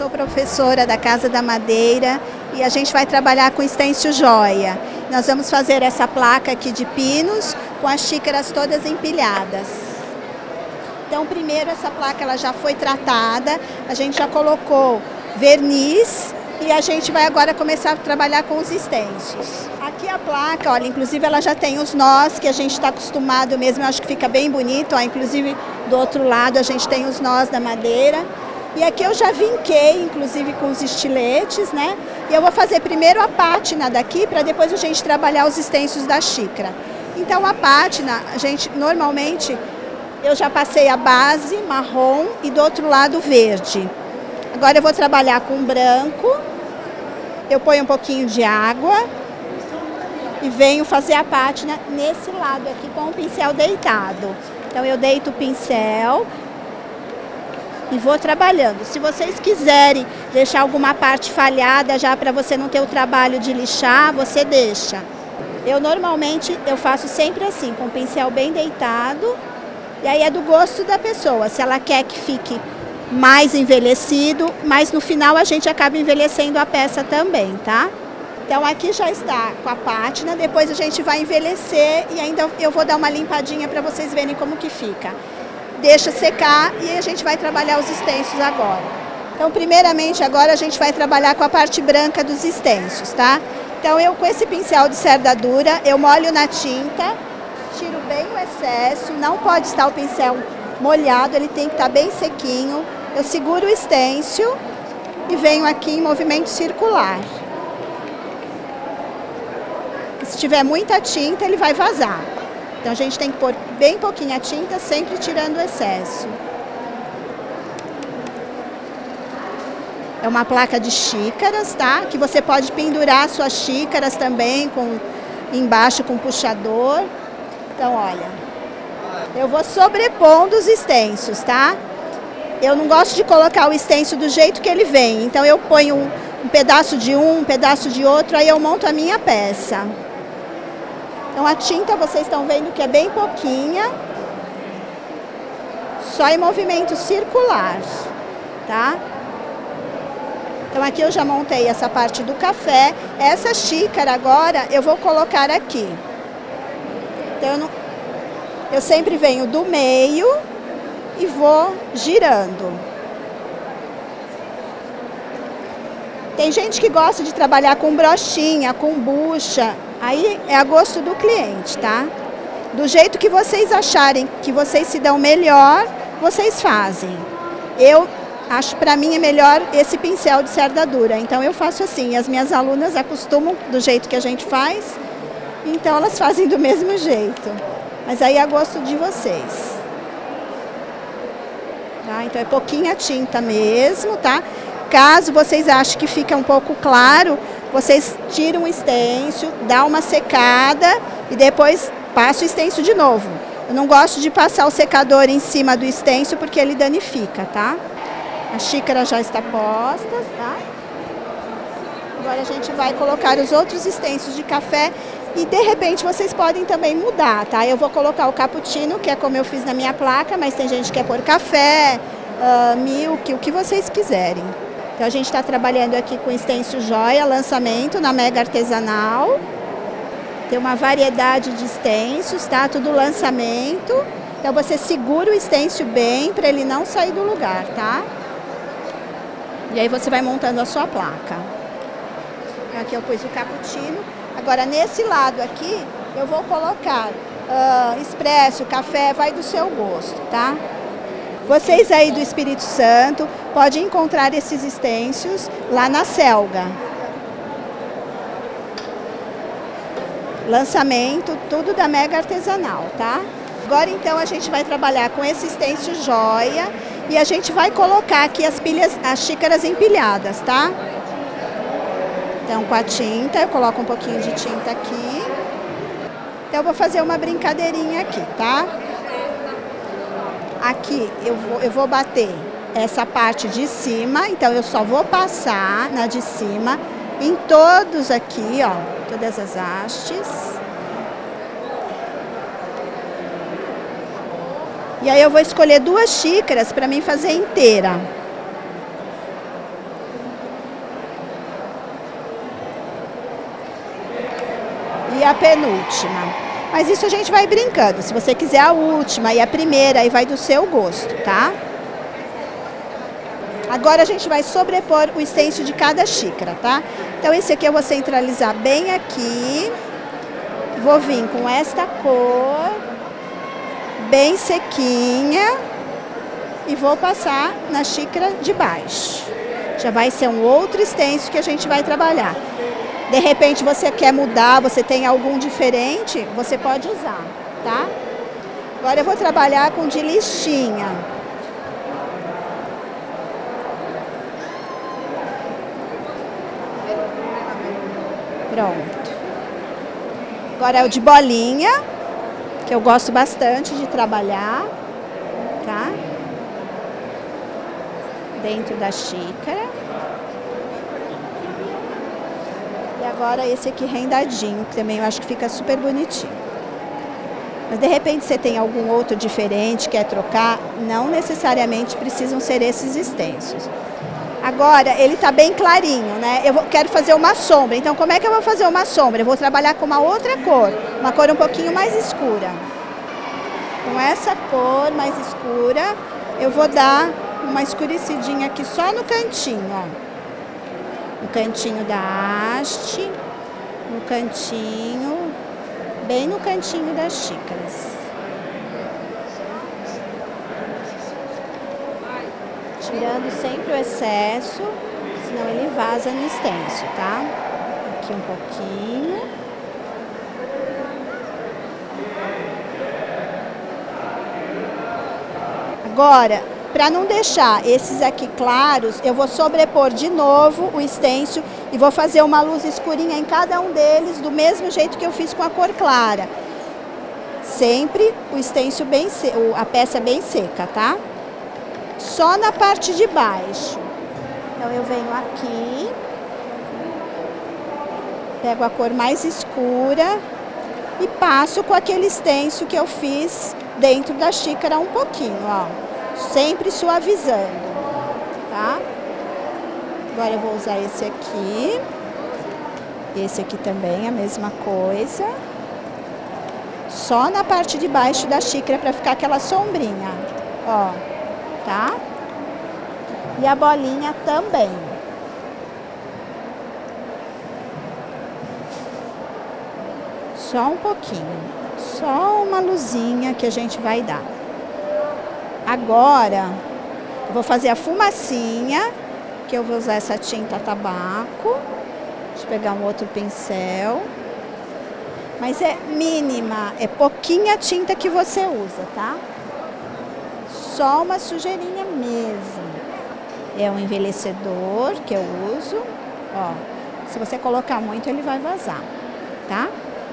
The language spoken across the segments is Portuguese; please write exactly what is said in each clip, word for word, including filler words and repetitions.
sou professora da Casa da Madeira e a gente vai trabalhar com stencil joia. Nós vamos fazer essa placa aqui de pinos com as xícaras todas empilhadas. Então, primeiro essa placa ela já foi tratada, a gente já colocou verniz e a gente vai agora começar a trabalhar com os stencils. Aqui a placa, olha, inclusive ela já tem os nós que a gente está acostumado mesmo, eu acho que fica bem bonito, ó, inclusive do outro lado a gente tem os nós da madeira. E aqui eu já vinquei, inclusive com os estiletes, né? E eu vou fazer primeiro a pátina daqui, para depois a gente trabalhar os stencils da xícara. Então a pátina, a gente normalmente, eu já passei a base marrom e do outro lado verde. Agora eu vou trabalhar com branco, eu ponho um pouquinho de água e venho fazer a pátina nesse lado aqui com o pincel deitado. Então eu deito o pincel e vou trabalhando. Se vocês quiserem deixar alguma parte falhada já para você não ter o trabalho de lixar, você deixa. Eu normalmente eu faço sempre assim, com o pincel bem deitado, e aí é do gosto da pessoa, se ela quer que fique mais envelhecido, mas no final a gente acaba envelhecendo a peça também, tá? Então aqui já está com a pátina, depois a gente vai envelhecer e ainda eu vou dar uma limpadinha para vocês verem como que fica. Deixa secar e a gente vai trabalhar os stencils agora. Então, primeiramente, agora a gente vai trabalhar com a parte branca dos stencils, tá? Então, eu com esse pincel de cerda dura, eu molho na tinta, tiro bem o excesso, não pode estar o pincel molhado, ele tem que estar bem sequinho. Eu seguro o stencil e venho aqui em movimento circular. Se tiver muita tinta, ele vai vazar. Então a gente tem que pôr bem pouquinha tinta, sempre tirando o excesso. É uma placa de xícaras, tá? Que você pode pendurar suas xícaras também, com, embaixo com puxador. Então, olha, eu vou sobrepondo os stencils, tá? Eu não gosto de colocar o stencil do jeito que ele vem. Então eu ponho um, um pedaço de um, um pedaço de outro, aí eu monto a minha peça. Então a tinta vocês estão vendo que é bem pouquinha, só em movimento circular, tá? Então aqui eu já montei essa parte do café, essa xícara agora eu vou colocar aqui. Então eu, não, eu sempre venho do meio e vou girando. Tem gente que gosta de trabalhar com brochinha, com bucha. Aí é a gosto do cliente, tá? Do jeito que vocês acharem que vocês se dão melhor, vocês fazem. Eu acho, para mim, é melhor esse pincel de cerda dura. Então eu faço assim, as minhas alunas acostumam do jeito que a gente faz, então elas fazem do mesmo jeito. Mas aí é a gosto de vocês. Tá? Então é pouquinha tinta mesmo, tá? Caso vocês achem que fica um pouco claro, vocês tiram o stencil, dá uma secada e depois passa o stencil de novo. Eu não gosto de passar o secador em cima do stencil porque ele danifica, tá? A xícara já está posta, tá? Agora a gente vai colocar os outros stencils de café e de repente vocês podem também mudar, tá? Eu vou colocar o cappuccino, que é como eu fiz na minha placa, mas tem gente que quer pôr café, uh, milk, o que vocês quiserem. Então a gente está trabalhando aqui com stencil joia, lançamento na Mega Artesanal. Tem uma variedade de stencils, tá? Tudo lançamento. Então você segura o stencil bem para ele não sair do lugar, tá? E aí você vai montando a sua placa. Aqui eu pus o cappuccino. Agora nesse lado aqui eu vou colocar uh, expresso, café, vai do seu gosto, tá? Vocês aí do Espírito Santo podem encontrar esses stencils lá na Selga. Lançamento, tudo da Mega Artesanal, tá? Agora então a gente vai trabalhar com esse stencil joia e a gente vai colocar aqui as pilhas, as xícaras empilhadas, tá? Então com a tinta, eu coloco um pouquinho de tinta aqui. Então eu vou fazer uma brincadeirinha aqui, tá? Aqui eu vou, eu vou bater essa parte de cima, então eu só vou passar na de cima, em todos aqui, ó, todas as hastes. E aí eu vou escolher duas xícaras para mim fazer inteira. a penúltima. Mas isso a gente vai brincando. Se você quiser a última e a primeira, aí vai do seu gosto, tá? Agora a gente vai sobrepor o stencil de cada xícara, tá? Então esse aqui eu vou centralizar bem aqui. Vou vir com esta cor, bem sequinha, e vou passar na xícara de baixo. Já vai ser um outro stencil que a gente vai trabalhar. De repente você quer mudar, você tem algum diferente, você pode usar, tá? Agora eu vou trabalhar com de listinha. Pronto. Agora é o de bolinha, que eu gosto bastante de trabalhar, tá? Dentro da xícara. E agora esse aqui rendadinho, que também eu acho que fica super bonitinho. Mas de repente você tem algum outro diferente, quer trocar, não necessariamente precisam ser esses stencils. Agora ele tá bem clarinho, né? Eu vou, quero fazer uma sombra, então como é que eu vou fazer uma sombra? Eu vou trabalhar com uma outra cor, uma cor um pouquinho mais escura. Com essa cor mais escura, eu vou dar uma escurecidinha aqui só no cantinho, ó. No cantinho da haste, no cantinho, bem no cantinho das xícaras. Tirando sempre o excesso, senão ele vaza no stencil, tá? Aqui um pouquinho. Agora, para não deixar esses aqui claros, eu vou sobrepor de novo o stencil e vou fazer uma luz escurinha em cada um deles, do mesmo jeito que eu fiz com a cor clara. Sempre o stencil bem seco, a peça bem seca, tá? Só na parte de baixo. Então eu venho aqui, pego a cor mais escura e passo com aquele stencil que eu fiz dentro da xícara um pouquinho, ó. Sempre suavizando, tá? Agora eu vou usar esse aqui. Esse aqui também, a mesma coisa. Só na parte de baixo da xícara para ficar aquela sombrinha, ó, tá? E a bolinha também. Só um pouquinho, só uma luzinha que a gente vai dar. Agora, eu vou fazer a fumacinha, que eu vou usar essa tinta tabaco. Deixa eu pegar um outro pincel. Mas é mínima, é pouquinha tinta que você usa, tá? Só uma sujeirinha mesmo. É um envelhecedor que eu uso. Ó, se você colocar muito, ele vai vazar, tá?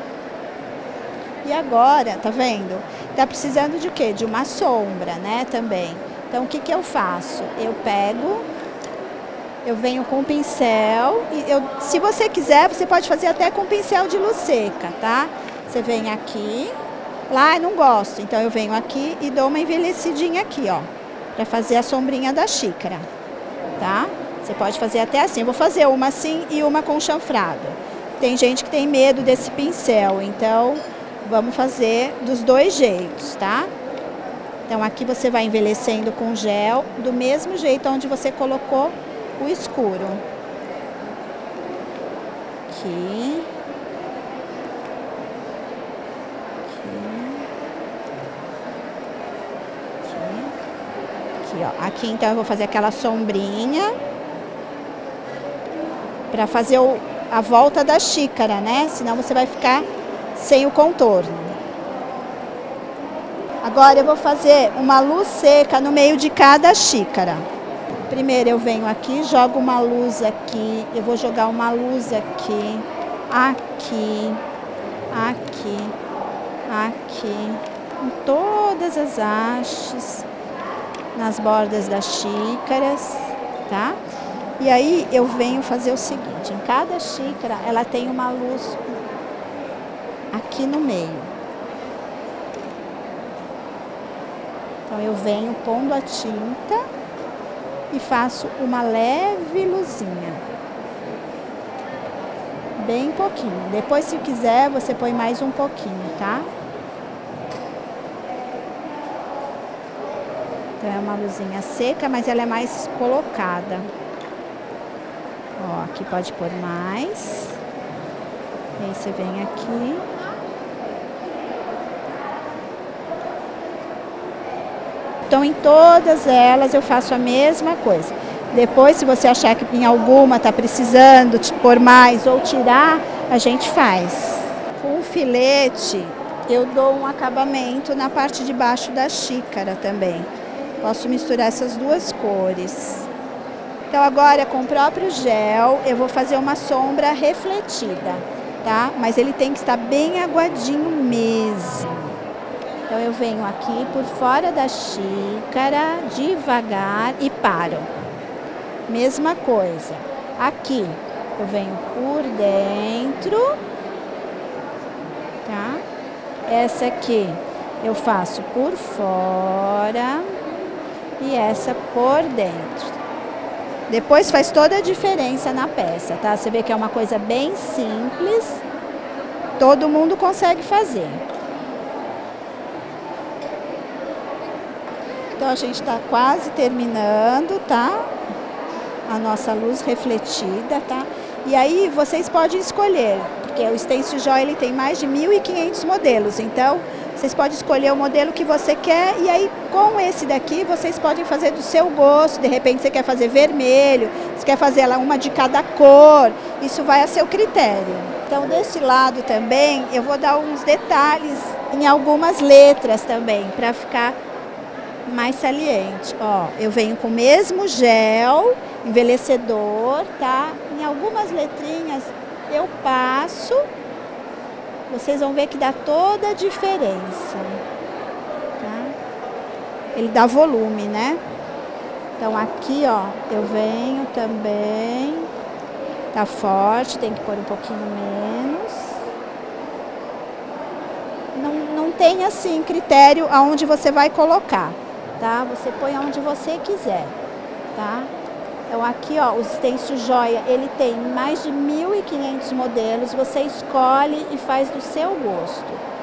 E agora, tá vendo? Tá precisando de quê? De uma sombra, né, também. Então, o que que eu faço? Eu pego, eu venho com o pincel, e eu, se você quiser, você pode fazer até com pincel de luz seca, tá? Você vem aqui, lá eu não gosto, então eu venho aqui e dou uma envelhecidinha aqui, ó, pra fazer a sombrinha da xícara, tá? Você pode fazer até assim, eu vou fazer uma assim e uma com chanfrado. Tem gente que tem medo desse pincel, então vamos fazer dos dois jeitos, tá? Então aqui você vai envelhecendo com gel, do mesmo jeito onde você colocou o escuro. Aqui. Aqui, ó. Aqui então eu vou fazer aquela sombrinha para fazer o, a volta da xícara, né? Senão você vai ficar sem o contorno. Agora eu vou fazer uma luz seca no meio de cada xícara. Primeiro eu venho aqui, jogo uma luz aqui, eu vou jogar uma luz aqui, aqui, aqui, aqui, em todas as hastes, nas bordas das xícaras, tá? E aí eu venho fazer o seguinte, em cada xícara ela tem uma luz aqui no meio. Então eu venho pondo a tinta e faço uma leve luzinha. bem pouquinho. Depois, se quiser, você põe mais um pouquinho, tá? Então é uma luzinha seca, mas ela é mais colocada. Ó, aqui pode pôr mais. Aí você vem aqui. Então em todas elas eu faço a mesma coisa. Depois, se você achar que em alguma está precisando de pôr mais ou tirar, a gente faz. Com o filete, eu dou um acabamento na parte de baixo da xícara também. Posso misturar essas duas cores. Então agora, com o próprio gel, eu vou fazer uma sombra refletida, tá? Mas ele tem que estar bem aguadinho mesmo. Então eu venho aqui por fora da xícara, devagar e paro. Mesma coisa. Aqui eu venho por dentro, tá? Essa aqui eu faço por fora e essa por dentro. Depois faz toda a diferença na peça, tá? Você vê que é uma coisa bem simples, todo mundo consegue fazer. Então a gente está quase terminando, tá? A nossa luz refletida, tá? E aí vocês podem escolher, porque o Stencil Joia ele tem mais de mil e quinhentos modelos, então vocês podem escolher o modelo que você quer e aí com esse daqui vocês podem fazer do seu gosto. De repente você quer fazer vermelho, você quer fazer ela uma de cada cor, isso vai a seu critério. Então desse lado também eu vou dar uns detalhes em algumas letras também, para ficar mais saliente. Ó, eu venho com o mesmo gel, envelhecedor, tá? Em algumas letrinhas eu passo, vocês vão ver que dá toda a diferença, tá? Ele dá volume, né? Então aqui, ó, eu venho também, tá forte, tem que pôr um pouquinho menos. Não, não tem assim critério aonde você vai colocar, tá? Você põe aonde você quiser, tá? Então aqui, ó, o Stencil Joia, ele tem mais de mil e quinhentos modelos, você escolhe e faz do seu gosto.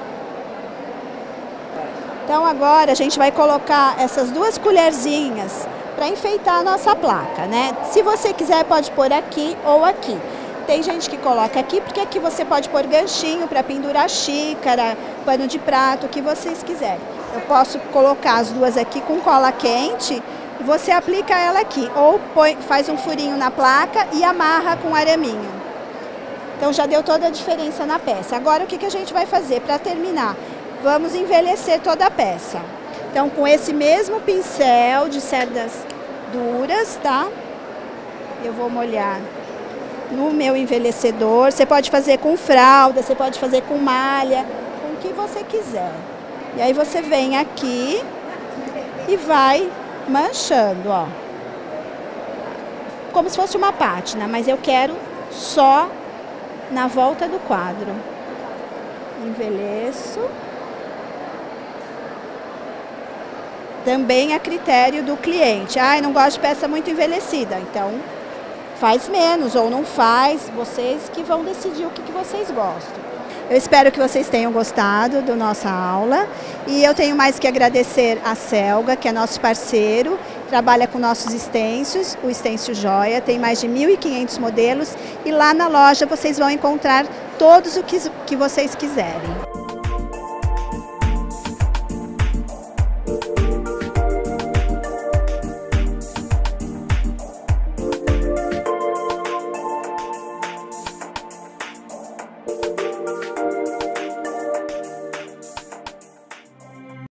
Então agora a gente vai colocar essas duas colherzinhas para enfeitar a nossa placa, né? Se você quiser pode pôr aqui ou aqui. Tem gente que coloca aqui, porque aqui você pode pôr ganchinho para pendurar xícara, pano de prato, o que vocês quiserem. Eu posso colocar as duas aqui com cola quente e você aplica ela aqui. Ou põe, faz um furinho na placa e amarra com araminho. Então já deu toda a diferença na peça. Agora o que, que a gente vai fazer para terminar? Vamos envelhecer toda a peça. Então com esse mesmo pincel de cerdas duras, tá? Eu vou molhar no meu envelhecedor. Você pode fazer com fralda, você pode fazer com malha, com o que você quiser. E aí você vem aqui e vai manchando, ó. Como se fosse uma pátina, mas eu quero só na volta do quadro. Envelheço. Também a critério do cliente. Ah, eu não gosto de peça muito envelhecida, então faz menos ou não faz, vocês que vão decidir o que, que vocês gostam. Eu espero que vocês tenham gostado da nossa aula e eu tenho mais que agradecer a Selga, que é nosso parceiro, trabalha com nossos stencils, o Stencil Joia, tem mais de mil e quinhentos modelos e lá na loja vocês vão encontrar todos o que, que vocês quiserem.